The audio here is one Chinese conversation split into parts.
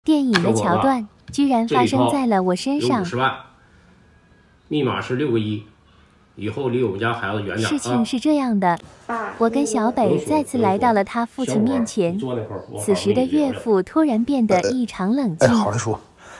电影的桥段居然发生在了我身上。 50万，密码是6个1，以后离我们家孩子远点。 事情是这样的，我跟小北再次来到了他父亲面前。此时的岳父突然变得异常冷静。 好嘞，叔。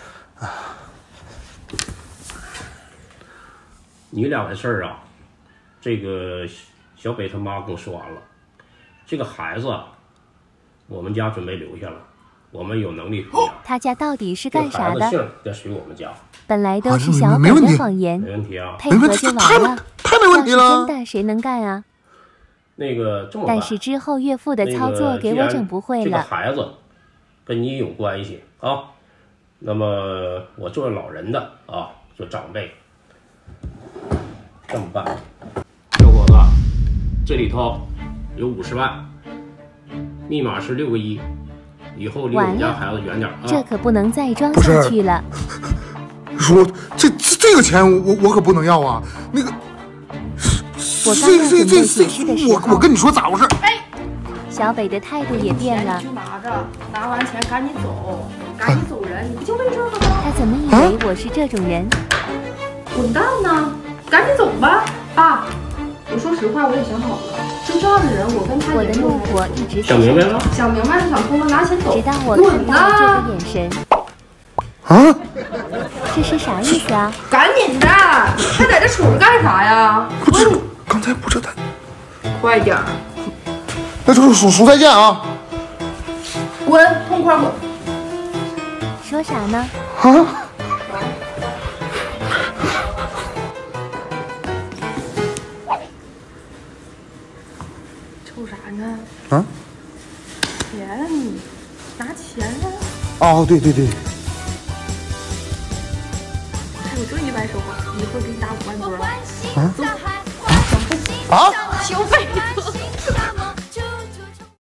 你俩的事儿啊，这个小北他妈跟我说完了，这个孩子我们家准备留下了，我们有能力培养。 他家到底是干啥的？ 孩子姓该属于我们家。 本来都是小北的谎言， 没问题啊， 配合就完了。 太没问题了。 要是真的，谁能干啊？ 那个这么办， 但是之后岳父的操作给我整不会了。 这个孩子跟你有关系啊，那么我作为老人的啊，做长辈，这么办，小伙子，这里头有50万，密码是6个1，以后离我们家孩子远点啊。 这可不能再装下去了。 叔，这个钱我可不能要啊！那个， 我刚刚准备解释的时候， 我跟你说咋回事？ 哎， 小北的态度也变了。 拿着，拿完钱赶紧走，赶紧走人，你不就为这个吗？ 他怎么以为我是这种人？ 滚蛋呢！赶紧走吧，爸。我说实话，我也想好了，就这样的人，我跟他我的怒火一直想明白了， 想明白了，想通了，拿钱走。 直到我看到这个眼神。 啊！ 这是啥意思啊？ 赶紧的，还在这杵着干啥呀？ 不是，刚才不是他。 快点儿。 那就是叔再见啊！ 滚，痛快滚！ 说啥呢？ 啊！ 瞅啥呢？ 啊？ 钱，拿钱啊！ 哦，对对对。 还有这100手环，一会儿给你打5万多。 啊？ 小费。